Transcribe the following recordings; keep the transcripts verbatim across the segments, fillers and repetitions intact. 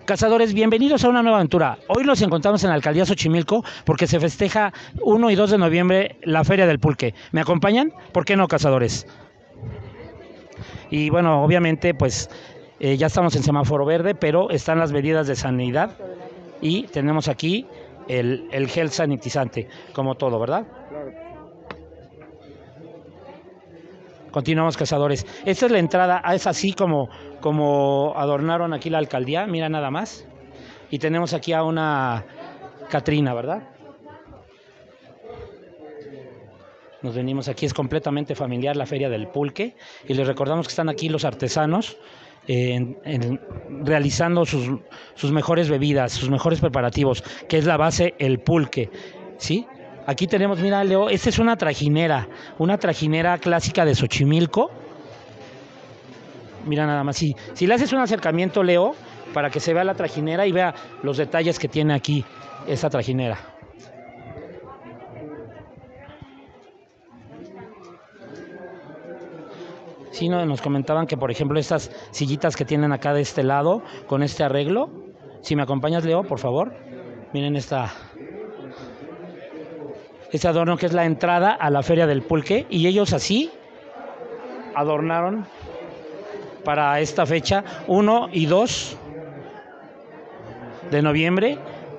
Cazadores, bienvenidos a una nueva aventura. Hoy nos encontramos en la Alcaldía Xochimilco porque se festeja uno y dos de noviembre la Feria del Pulque. ¿Me acompañan? ¿Por qué no, cazadores? Y bueno, obviamente pues eh, ya estamos en semáforo verde, pero están las medidas de sanidad y tenemos aquí el, el gel sanitizante, como todo, ¿verdad? Continuamos, cazadores. Esta es la entrada, es así como, como adornaron aquí la alcaldía, mira nada más. Y tenemos aquí a una Catrina, ¿verdad? Nos venimos aquí, es completamente familiar la Feria del Pulque. Y les recordamos que están aquí los artesanos eh, en, en, realizando sus, sus mejores bebidas, sus mejores preparativos, que es la base, el pulque, ¿sí? Aquí tenemos, mira, Leo, esta es una trajinera, una trajinera clásica de Xochimilco. Mira nada más, si, si le haces un acercamiento, Leo, para que se vea la trajinera y vea los detalles que tiene aquí esta trajinera. Sí, no, nos comentaban que, por ejemplo, estas sillitas que tienen acá de este lado, con este arreglo. Si me acompañas, Leo, por favor. Miren esta... Este adorno que es la entrada a la Feria del Pulque, y ellos así adornaron para esta fecha uno y dos de noviembre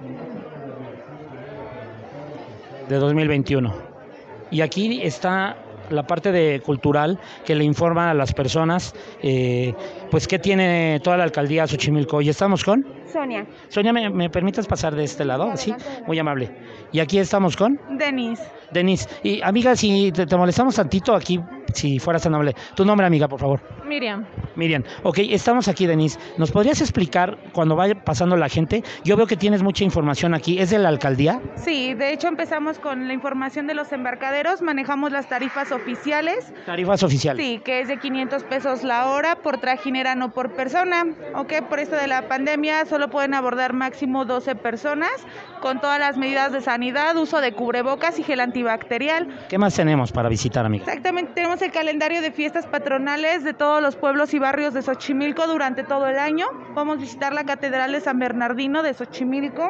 de dos mil veintiuno. Y aquí está la parte de cultural que le informa a las personas eh, pues qué tiene toda la alcaldía Xochimilco. Y estamos con Sonia. Sonia, ¿me, me permites pasar de este lado? Sí, muy amable. Y aquí estamos con Denise. Denise. Y amiga, si te, te molestamos tantito aquí, si fueras tan amable. Tu nombre, amiga, por favor. Miriam. Miriam. Ok, estamos aquí, Denise. ¿Nos podrías explicar cuando vaya pasando la gente? Yo veo que tienes mucha información aquí. ¿Es de la alcaldía? Sí, de hecho empezamos con la información de los embarcaderos. Manejamos las tarifas oficiales. Tarifas oficiales. Sí, que es de quinientos pesos la hora por trajinera, no por persona. Ok, por esto de la pandemia solo pueden abordar máximo doce personas con todas las medidas de sanidad, uso de cubrebocas y gel antibacterial. ¿Qué más tenemos para visitar, amiga? Exactamente, tenemos el calendario de fiestas patronales de todos los pueblos y barrios de Xochimilco durante todo el año. Vamos a visitar la Catedral de San Bernardino de Xochimilco.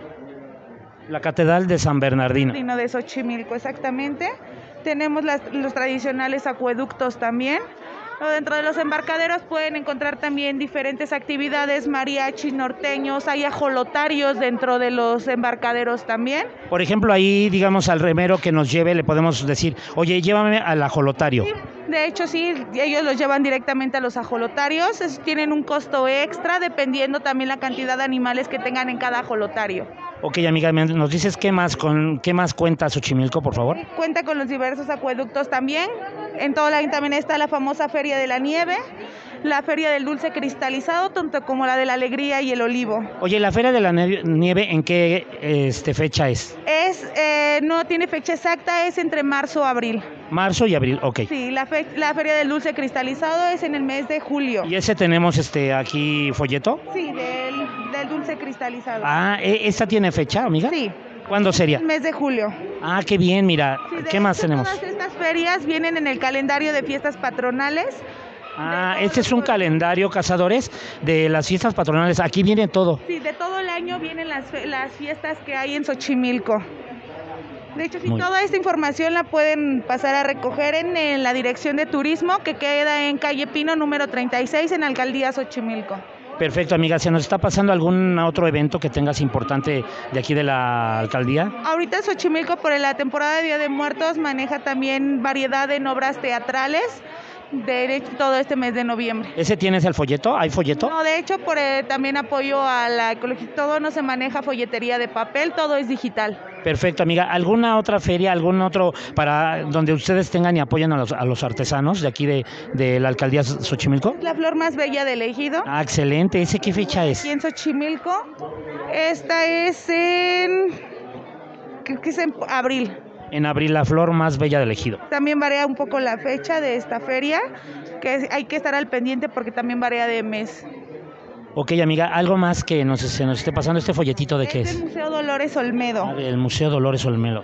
La Catedral de San Bernardino. de Xochimilco, exactamente. Tenemos las, los tradicionales acueductos también. Dentro de los embarcaderos pueden encontrar también diferentes actividades, mariachis norteños, hay ajolotarios dentro de los embarcaderos también. Por ejemplo, ahí, digamos, al remero que nos lleve, le podemos decir, oye, llévame al ajolotario. Sí, de hecho, sí, ellos los llevan directamente a los ajolotarios, es, tienen un costo extra dependiendo también la cantidad de animales que tengan en cada ajolotario. Ok, amiga, ¿nos dices qué más, con qué más cuenta Xochimilco, por favor? Cuenta con los diversos acueductos también. En todo el año también está la famosa Feria de la Nieve, la Feria del Dulce Cristalizado, tanto como la de la Alegría y el Olivo. Oye, ¿la Feria de la Nieve en qué este, fecha es? Es, eh, no tiene fecha exacta, es entre marzo y abril. Marzo y abril, ok. Sí, la, fe, la Feria del Dulce Cristalizado es en el mes de julio. ¿Y ese tenemos este aquí folleto? Sí, del, del dulce cristalizado. Ah, ¿esta tiene fecha, amiga? Sí. ¿Cuándo sería? El mes de julio. Ah, qué bien, mira. Sí, ¿qué más tenemos? Todas estas ferias vienen en el calendario de fiestas patronales. Ah, este es un calendario, cazadores, de las fiestas patronales. Aquí viene todo. Sí, de todo el año vienen las, las fiestas que hay en Xochimilco. De hecho, sí, Muy toda esta información la pueden pasar a recoger en, en la Dirección de Turismo, que queda en calle Pino, número treinta y seis, en Alcaldía Xochimilco. Perfecto, amiga. ¿Se nos está pasando algún otro evento que tengas importante de aquí de la alcaldía? Ahorita Xochimilco, por la temporada de Día de Muertos, maneja también variedad en obras teatrales. De hecho, todo este mes de noviembre. ¿Ese tienes el folleto? ¿Hay folleto? No, de hecho, por eh, también apoyo a la ecología, todo no se maneja folletería de papel, todo es digital. Perfecto, amiga. ¿Alguna otra feria, algún otro para donde ustedes tengan y apoyen a los, a los artesanos de aquí de, de la alcaldía Xochimilco? La flor más bella del ejido. Ah, excelente. ¿Ese qué fecha es? Aquí en Xochimilco. Esta es en... creo que es en abril. En abril, la flor más bella del ejido. También varía un poco la fecha de esta feria, que hay que estar al pendiente porque también varía de mes. Ok, amiga, ¿algo más que nos, se nos esté pasando este folletito de qué es? Es el Museo Dolores Olmedo. Ah, el Museo Dolores Olmedo.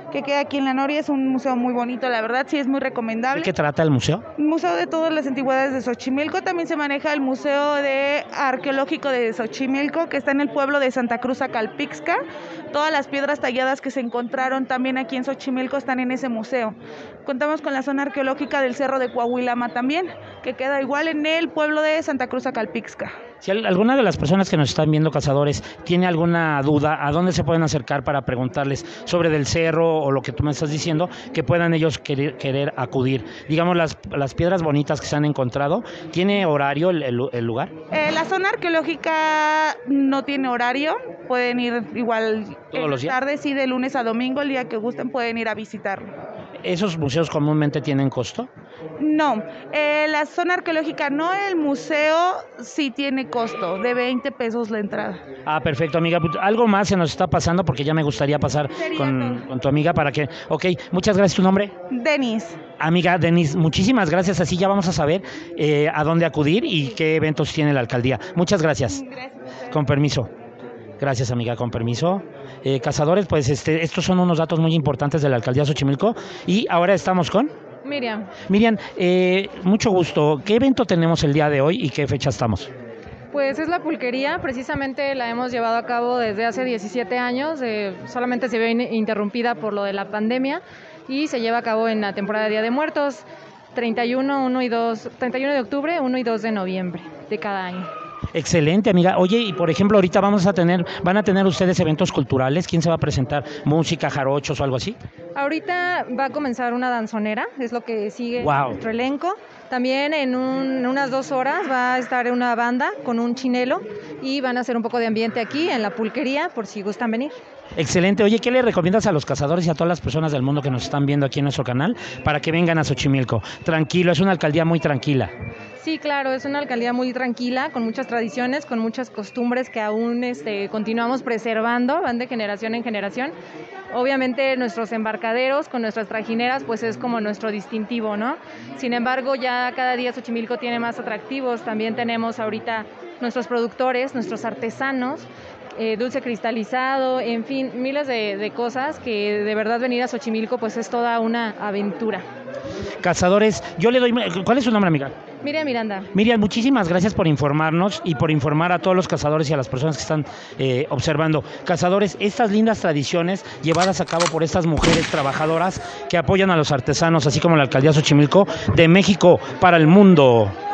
que queda aquí en La Noria. Es un museo muy bonito, la verdad, sí es muy recomendable. ¿De qué trata el museo? Museo de todas las antigüedades de Xochimilco. También se maneja el Museo de Arqueológico de Xochimilco, que está en el pueblo de Santa Cruz Acalpixca. Todas las piedras talladas que se encontraron también aquí en Xochimilco están en ese museo. Contamos con la zona arqueológica del Cerro de Coahuilama también, que queda igual en el pueblo de Santa Cruz Acalpixca. Si alguna de las personas que nos están viendo, cazadores, tiene alguna duda, ¿a dónde se pueden acercar para preguntarles sobre del cerro o lo que tú me estás diciendo, que puedan ellos querer, querer acudir? Digamos, las, las piedras bonitas que se han encontrado, ¿tiene horario el, el, el lugar? Eh, la zona arqueológica no tiene horario, pueden ir igual ¿Todos los días? Tarde, sí, de lunes a domingo, el día que gusten pueden ir a visitarlo. ¿Esos museos comúnmente tienen costo? No, eh, la zona arqueológica no, el museo sí tiene costo, de veinte pesos la entrada. Ah, perfecto, amiga. Algo más se nos está pasando porque ya me gustaría pasar con, con tu amiga para que... Ok, muchas gracias. ¿Tu nombre? Denis. Amiga Denis, muchísimas gracias. Así ya vamos a saber eh, a dónde acudir y qué eventos tiene la alcaldía. Muchas gracias. Gracias. Con permiso. Gracias, amiga, con permiso. Eh, cazadores, pues este, estos son unos datos muy importantes de la alcaldía de Xochimilco. Y ahora estamos con... Miriam. Miriam, eh, mucho gusto. ¿Qué evento tenemos el día de hoy y qué fecha estamos? Pues es la pulquería, precisamente la hemos llevado a cabo desde hace diecisiete años, eh, solamente se ve in- interrumpida por lo de la pandemia y se lleva a cabo en la temporada de Día de Muertos, treinta y uno, uno y dos, treinta y uno de octubre, uno y dos de noviembre de cada año. Excelente, amiga. Oye, y por ejemplo, ahorita vamos a tener, van a tener ustedes eventos culturales. ¿Quién se va a presentar? ¿Música, jarochos o algo así? Ahorita va a comenzar una danzonera, es lo que sigue Wow. nuestro elenco. También en un- unas dos horas va a estar una banda con un chinelo y van a hacer un poco de ambiente aquí en la pulquería por si gustan venir. Excelente. Oye, ¿qué le recomiendas a los cazadores y a todas las personas del mundo que nos están viendo aquí en nuestro canal para que vengan a Xochimilco? Tranquilo, es una alcaldía muy tranquila. Sí, claro, es una alcaldía muy tranquila, con muchas tradiciones, con muchas costumbres que aún este, continuamos preservando, van de generación en generación. Obviamente nuestros embarcaderos con nuestras trajineras pues es como nuestro distintivo, ¿no? Sin embargo, ya cada día Xochimilco tiene más atractivos. También tenemos ahorita nuestros productores, nuestros artesanos, eh, dulce cristalizado, en fin, miles de, de cosas que de verdad venir a Xochimilco pues es toda una aventura. Cazadores, yo le doy... ¿Cuál es su nombre, amiga? Miriam Miranda. Miriam, muchísimas gracias por informarnos y por informar a todos los cazadores y a las personas que están eh, observando. Cazadores, estas lindas tradiciones llevadas a cabo por estas mujeres trabajadoras que apoyan a los artesanos, así como la alcaldía de Xochimilco, de México para el mundo.